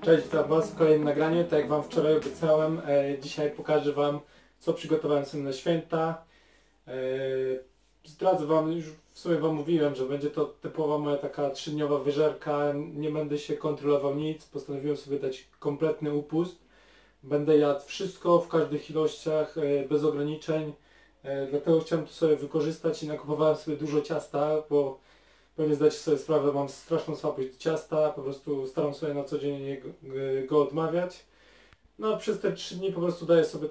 Cześć, witam Was w kolejnym nagraniu. Tak jak Wam wczoraj obiecałem, dzisiaj pokażę Wam, co przygotowałem sobie na święta. Zdradzę Wam, już w sumie Wam mówiłem, że będzie to typowa moja taka 3-dniowa wyżerka. Nie będę się kontrolował nic, postanowiłem sobie dać kompletny upust. Będę jadł wszystko w każdych ilościach, bez ograniczeń. Dlatego chciałem to sobie wykorzystać i nakupowałem sobie dużo ciasta, bo pewnie zdacie sobie sprawę, mam straszną słabość do ciasta, po prostu staram sobie na co dzień go odmawiać. No przez te 3 dni po prostu daję sobie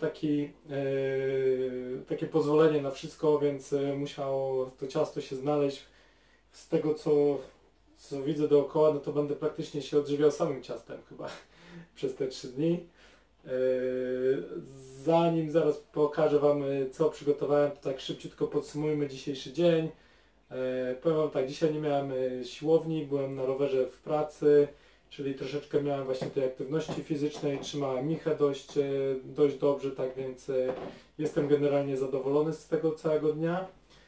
takie pozwolenie na wszystko, więc musiało to ciasto się znaleźć. Z tego co widzę dookoła, no to będę praktycznie się odżywiał samym ciastem chyba przez te 3 dni. Zanim zaraz pokażę Wam, co przygotowałem, to tak szybciutko podsumujmy dzisiejszy dzień. Powiem Wam tak, dzisiaj nie miałem siłowni, byłem na rowerze w pracy, czyli troszeczkę miałem właśnie tej aktywności fizycznej, trzymałem michę dość dobrze, tak więc jestem generalnie zadowolony z tego całego dnia.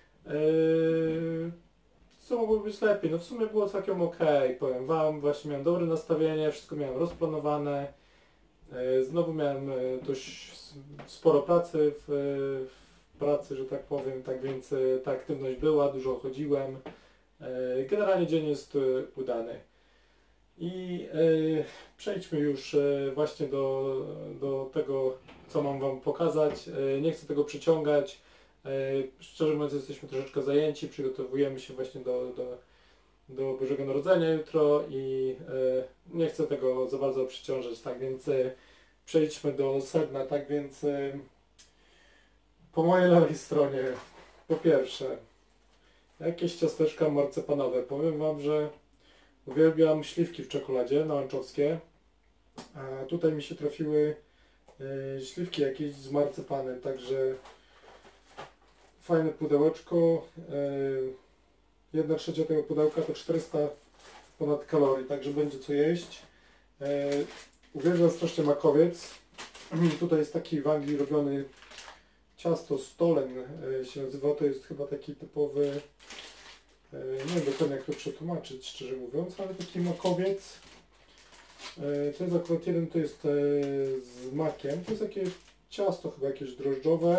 Co mogło być lepiej? No w sumie było całkiem ok, powiem Wam, właśnie miałem dobre nastawienie, wszystko miałem rozplanowane. Znowu miałem dość sporo pracy w pracy, że tak powiem, tak więc ta aktywność była, dużo chodziłem. Generalnie dzień jest udany. I przejdźmy już właśnie do tego, co mam Wam pokazać. Nie chcę tego przyciągać. Szczerze mówiąc, jesteśmy troszeczkę zajęci, przygotowujemy się właśnie do Bożego Narodzenia jutro i nie chcę tego za bardzo przyciążać, tak więc przejdźmy do sedna, tak więc po mojej lewej stronie, po pierwsze, jakieś ciasteczka marcepanowe. Powiem Wam, że uwielbiam śliwki w czekoladzie nałęczowskie, a tutaj mi się trafiły śliwki jakieś z marcepanem, także fajne pudełeczko. 1/3 tego pudełka to 400 ponad kalorii, także będzie co jeść. Uwielbiam strasznie makowiec. Tutaj jest taki w Anglii robiony ciasto stolen się nazywa, to jest chyba taki typowy, nie wiem dokładnie jak to przetłumaczyć szczerze mówiąc, ale taki makowiec. To jest akurat jeden, to jest z makiem, to jest takie ciasto chyba jakieś drożdżowe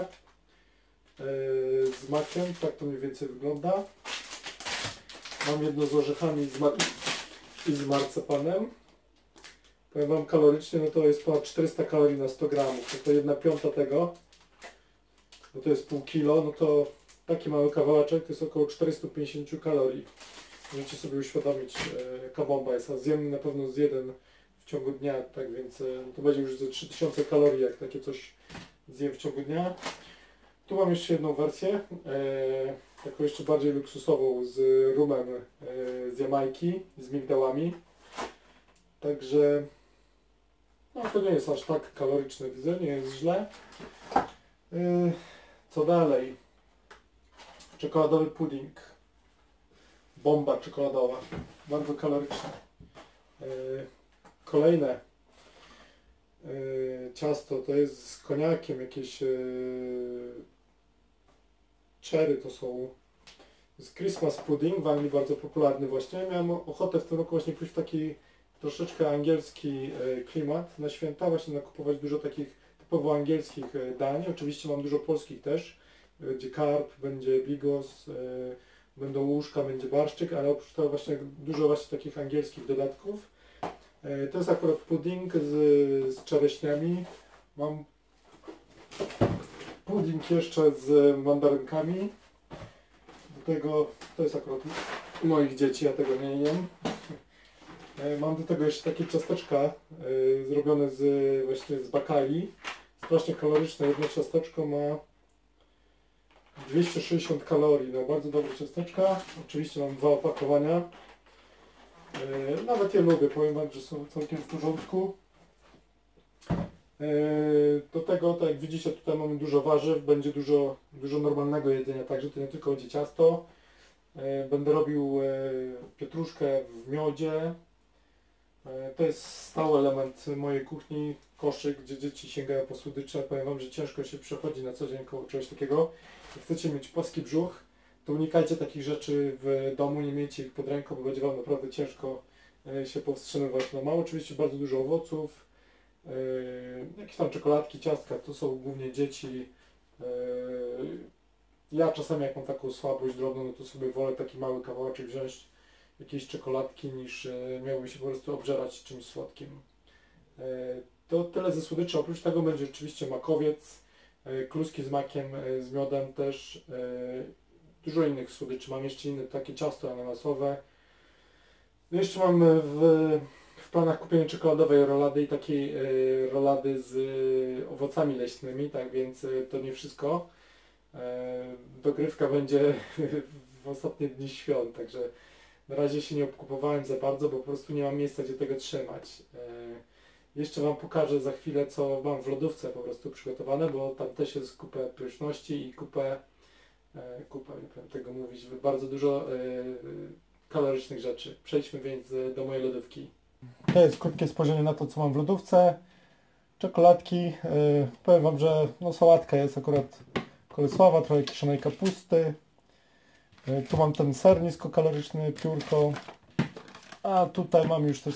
z makiem, tak to mniej więcej wygląda. Mam jedno z orzechami i z marcepanem. Powiem Wam kalorycznie, no to jest ponad 400 kalorii na 100 gramów, to 1/5 tego. No to jest pół kilo, no to taki mały kawałeczek to jest około 450 kalorii. Możecie sobie uświadomić, jaka bomba jest, a zjem na pewno z jeden w ciągu dnia, tak więc to będzie już ze 3000 kalorii, jak takie coś zjem w ciągu dnia. Tu mam jeszcze jedną wersję, taką jeszcze bardziej luksusową z rumem z Jamajki, z migdałami. Także no to nie jest aż tak kaloryczne, widzę, nie jest źle. Co dalej? Czekoladowy pudding. Bomba czekoladowa. Bardzo kaloryczna. Kolejne ciasto to jest z koniakiem, jakieś cherry to są. Z Christmas pudding, w Anglii bardzo popularny właśnie. Miałem ochotę w tym roku właśnie pójść w taki troszeczkę angielski klimat na święta, właśnie nakupować dużo takich typowo angielskich dań. Oczywiście mam dużo polskich też. Będzie karp, będzie bigos, będą łóżka, będzie barszczyk, ale oprócz tego właśnie dużo właśnie takich angielskich dodatków. To jest akurat pudding z czereśniami. Mam pudding jeszcze z mandarynkami. Do tego, to jest akurat moich dzieci, ja tego nie jem. Mam do tego jeszcze takie ciasteczka zrobione właśnie z bakali. Strasznie kaloryczne. Jedno ciasteczko ma 260 kalorii. No bardzo dobre ciasteczka. Oczywiście mam 2 opakowania. Nawet je lubię. Powiem Wam, że są całkiem w porządku. Do tego, tak jak widzicie, tutaj mamy dużo warzyw. Będzie dużo normalnego jedzenia. Także to nie tylko będzie ciasto. Będę robił pietruszkę w miodzie. To jest stały element mojej kuchni, koszyk, gdzie dzieci sięgają po słodycze. Powiem Wam, że ciężko się przechodzi na co dzień koło czegoś takiego. Jak chcecie mieć płaski brzuch, to unikajcie takich rzeczy w domu, nie miejcie ich pod ręką, bo będzie Wam naprawdę ciężko się powstrzymywać. No mam oczywiście bardzo dużo owoców, jakieś tam czekoladki, ciastka, to są głównie dzieci. Ja czasami jak mam taką słabość drobną, no to sobie wolę taki mały kawałeczek wziąć jakiejś czekoladki, niż miałbym się po prostu obżerać czymś słodkim. To tyle ze słodyczy. Oprócz tego będzie oczywiście makowiec, kluski z makiem, z miodem też. Dużo innych słodyczy. Mam jeszcze inne takie ciasto ananasowe. No jeszcze mam w planach kupienie czekoladowej rolady i takiej rolady z owocami leśnymi, tak więc to nie wszystko. Dogrywka będzie w ostatnie dni świąt, także na razie się nie obkupowałem za bardzo, bo po prostu nie mam miejsca, gdzie tego trzymać. Jeszcze Wam pokażę za chwilę, co mam w lodówce po prostu przygotowane, bo tam też jest kupę pyszności i kupę, nie powiem tego mówić, bardzo dużo kalorycznych rzeczy. Przejdźmy więc do mojej lodówki. To jest krótkie spojrzenie na to, co mam w lodówce. Czekoladki. Powiem Wam, że no, sałatka jest akurat kolesława, trochę kiszonej kapusty. Tu mam ten ser niskokaloryczny, piórko. A tutaj mam już też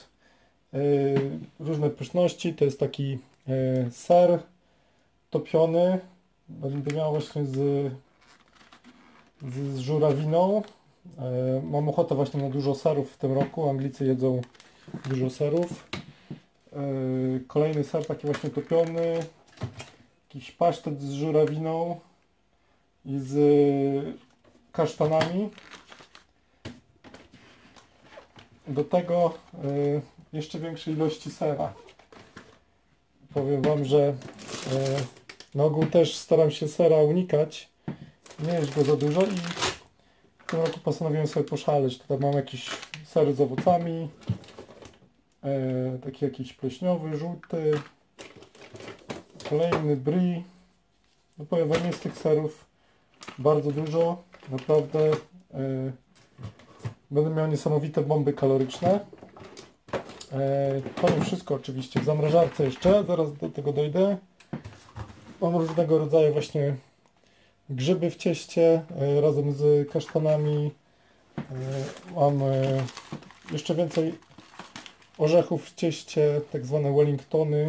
różne pyszności. To jest taki ser topiony. Będę miał właśnie z żurawiną. Mam ochotę właśnie na dużo serów w tym roku. Anglicy jedzą dużo serów. Kolejny ser taki właśnie topiony. Jakiś pasztet z żurawiną i z kasztanami. Do tego jeszcze większej ilości sera. Powiem Wam, że na ogół też staram się sera unikać. Nie jeść go za dużo i w tym roku postanowiłem sobie poszaleć. Tutaj mam jakiś ser z owocami. Taki jakiś pleśniowy, żółty. Kolejny brie. No powiem Wam, jest tych serów bardzo dużo. Naprawdę będę miał niesamowite bomby kaloryczne. To nie wszystko oczywiście. W zamrażarce jeszcze, zaraz do tego dojdę. Mam różnego rodzaju właśnie grzyby w cieście razem z kasztanami. Mam jeszcze więcej orzechów w cieście, tak zwane Wellingtony.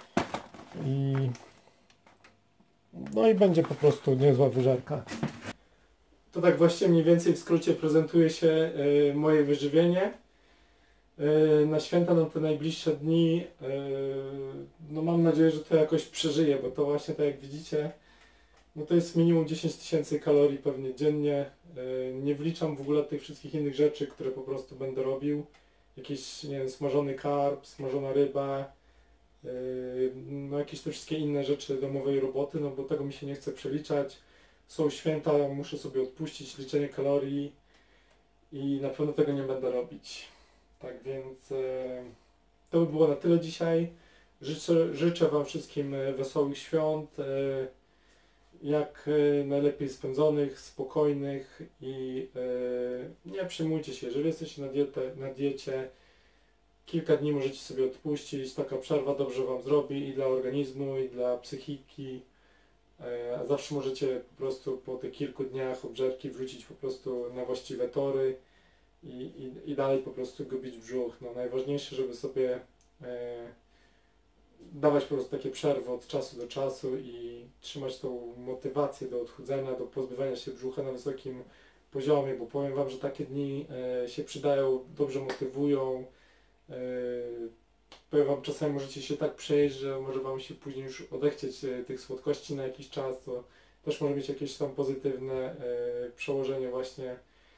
No i będzie po prostu niezła wyżerka. To tak właśnie mniej więcej w skrócie prezentuje się moje wyżywienie. Na święta, na te najbliższe dni, no mam nadzieję, że to jakoś przeżyję, bo to właśnie tak jak widzicie, no to jest minimum 10 000 kalorii pewnie dziennie. Nie wliczam w ogóle tych wszystkich innych rzeczy, które po prostu będę robił. Jakiś, nie wiem, smażony karp, smażona ryba, no jakieś te wszystkie inne rzeczy domowej roboty, no bo tego mi się nie chce przeliczać. Są święta, muszę sobie odpuścić liczenie kalorii i na pewno tego nie będę robić. Tak więc to by było na tyle dzisiaj. Życzę Wam wszystkim wesołych świąt, jak najlepiej spędzonych, spokojnych i nie przejmujcie się, jeżeli jesteście na diecie, kilka dni możecie sobie odpuścić, taka przerwa dobrze Wam zrobi i dla organizmu, i dla psychiki, a zawsze możecie po prostu po tych kilku dniach obżerki wrócić po prostu na właściwe tory i dalej po prostu gubić brzuch. No, najważniejsze, żeby sobie dawać po prostu takie przerwy od czasu do czasu i trzymać tą motywację do odchudzania, do pozbywania się brzucha na wysokim poziomie, bo powiem Wam, że takie dni się przydają, dobrze motywują. Powiem Wam, czasami możecie się tak przejeść, że może Wam się później już odechcieć tych słodkości na jakiś czas, to też może mieć jakieś tam pozytywne przełożenie właśnie.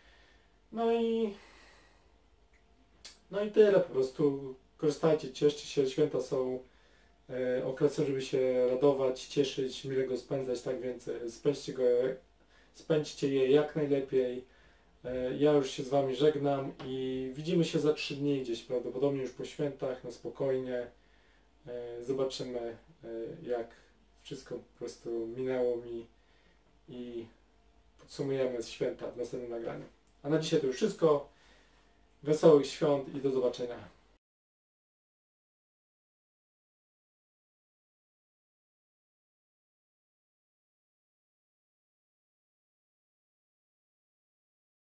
No i tyle, po prostu korzystajcie, cieszcie się, święta są okresem, żeby się radować, cieszyć, mile go spędzać, tak więc spędźcie je jak najlepiej. Ja już się z Wami żegnam i widzimy się za 3 dni gdzieś, prawdopodobnie już po świętach, na spokojnie. Zobaczymy, jak wszystko po prostu minęło mi i podsumujemy święta w następnym nagraniu. A na dzisiaj to już wszystko. Wesołych świąt i do zobaczenia.